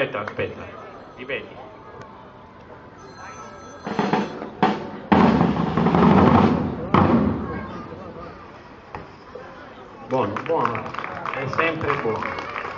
Aspetta, ripeti. Buono, è sempre buono.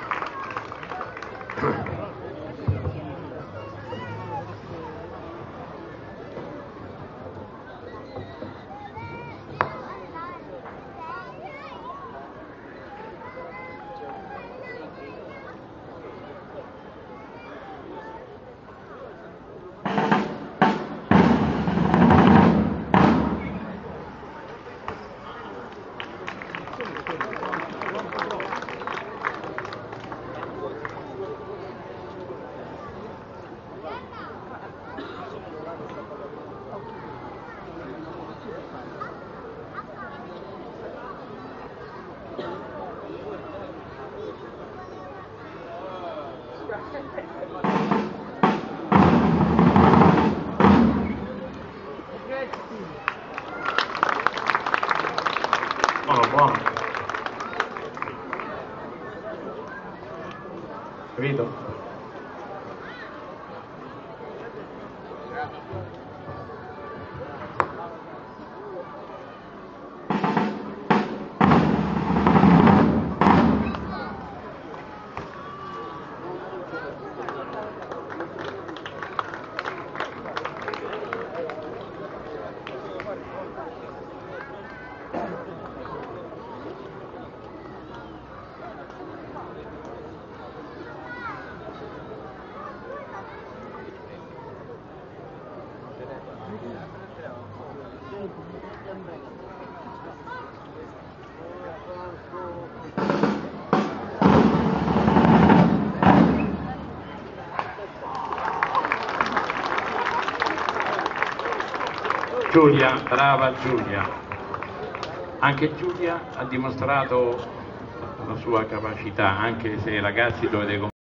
Buono. Capito? Giulia, brava Giulia. Anche Giulia ha dimostrato la sua capacità, anche se i ragazzi dovete